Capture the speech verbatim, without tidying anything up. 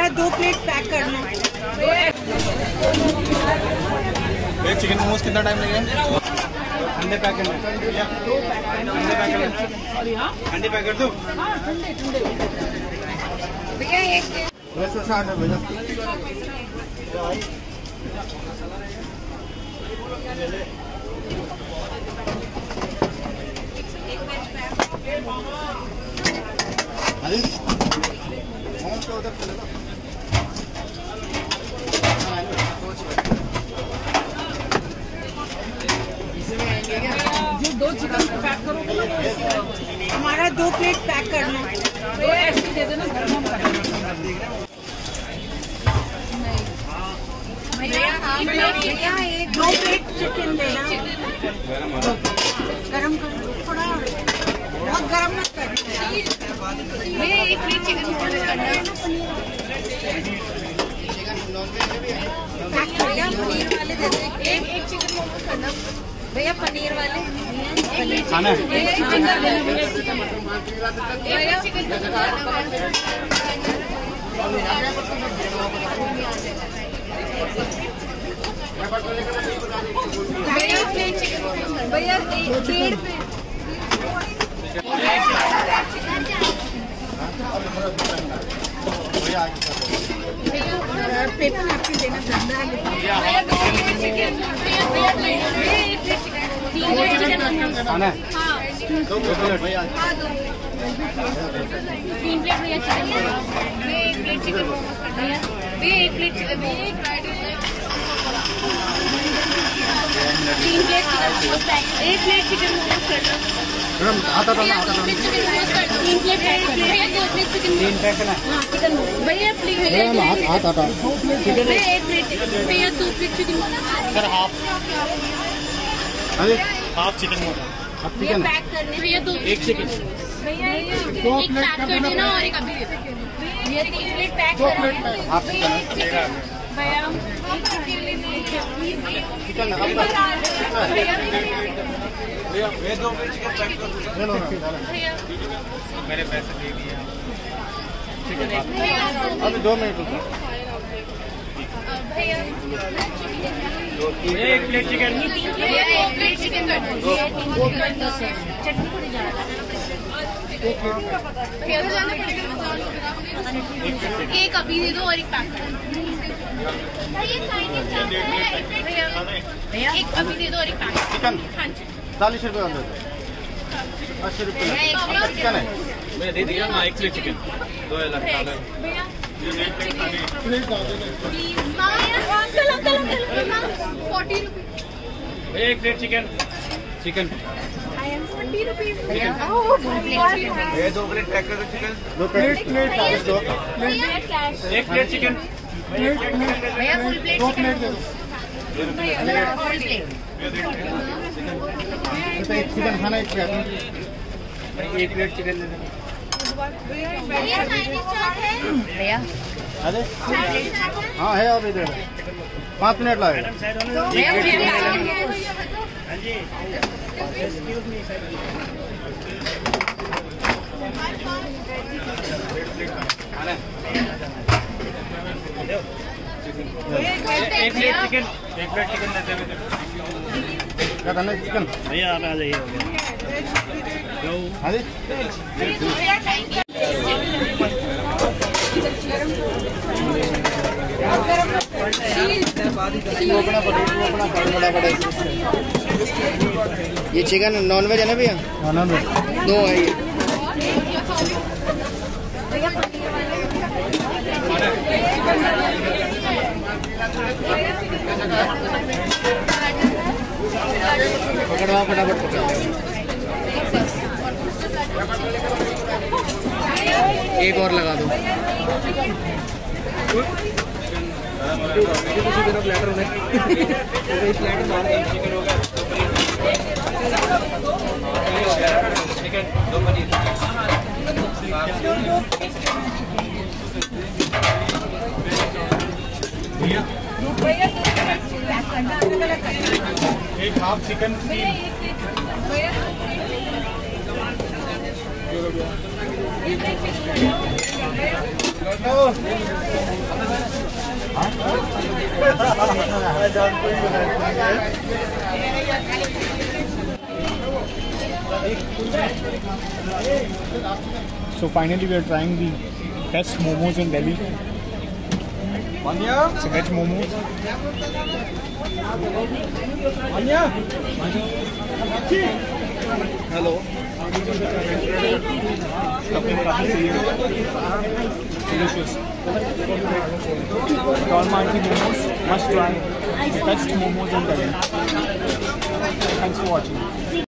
हमारा दो plate pack करना है। एक चिकन मोमोज कितना टाइम लगेगा? अंडे पैक करना है। अंडे पैक करना है। अंडे पैक कर दो। भैया एक वैसे साठ है भैया। अरे मोमोज का उधर चलेगा। दो चिकन पैक करो। हमारा दो प्लेट पैक करना है। दो ऐसे दे देना, गरम कर देना। भैया एक दो प्लेट चिकन देना। गरम कर थोड़ा, बहुत गरम मत करना। भैया एक प्लेट चिकन करना। भैया पनीर वाले दे दे। एक एक चिकन मोमो करना भैया, पनीर वाले खाना है। भैया चिकन भैया प्लेट चिकन भैया डेढ़ पेपर आपके देना गंदा है। भैया दो प्लेट चिकन खाना है। दो प्लेट भैया। तीन प्लेट भैया चिकन भैया, एक प्लेट चिकन भैया, भैया एक प्लेट चिकन भैया, एक तीन प्लेट चिकन, एक प्लेट चिकन मोमोज कर दो। मैडम आता था ना, आता था। तीन प्लेट पैक भैया, दो प्लेट चिकन तीन पैक ना। हाँ चिकन भैया प्लीज भैया आता था। भैया एक प्लेट भैया, दो प्लेट चिकन सर हाफ। अरे half chicken momo. Half chicken pack करने भैया, दो एक चिकन भैया, एक पैक कर देना और एक अभी दे दो। भैया तीन प्लेट पैक दो प्लेट हाफ चिकन भैया, चिकन भैया, वे दो प्लेट चिकन पैक कर दो। मेरे पैसे दे दिए। अभी दो मिनट रुको। भैया एक प्लेट चिकन। भैया एक प्लेट चिकन कर दो। चटनी थोड़ी ज्यादा एक अभी दे दो और एक पैक कर दो। भैया एक अभी दे दो और एक पैक चिकन हाँ जी चालीस रुपये अंदर अस्सी रुपये चिकन है। मैं दे दिया ना एक प्लेट चिकन दो अलग भैया एक प्लेट चिकन चिकन ये दो प्लेट पैक कर दो चिकन दो प्लेट प्लेट दो एक प्लेट चिकन भैया फुल प्लेट दो प्लेट दे दो फुल प्लेट एक चिकन खाना एक प्लेट एक प्लेट चिकन दे दो भैया अरे हाँ है अभी दे पाँच मिनट लगेगा। एक प्लेट चिकन एक प्लेट चिकन देते हैं क्या करना है चिकन भैया आप आ जाइए अरे ये चिकन नॉन वेज है ना भैया? नॉन वेज दो है ये। पकड़वा फटाफट पकड़ एक और लगा दो। प्लेटर में चिकन दो पनीर एक हाफ चिकन तीन So finally we are trying the best momos in Delhi. It's a veg momos. Hello. Delicious. Dolma Aunty Momos, must try. Best momos in Delhi. Thanks for watching.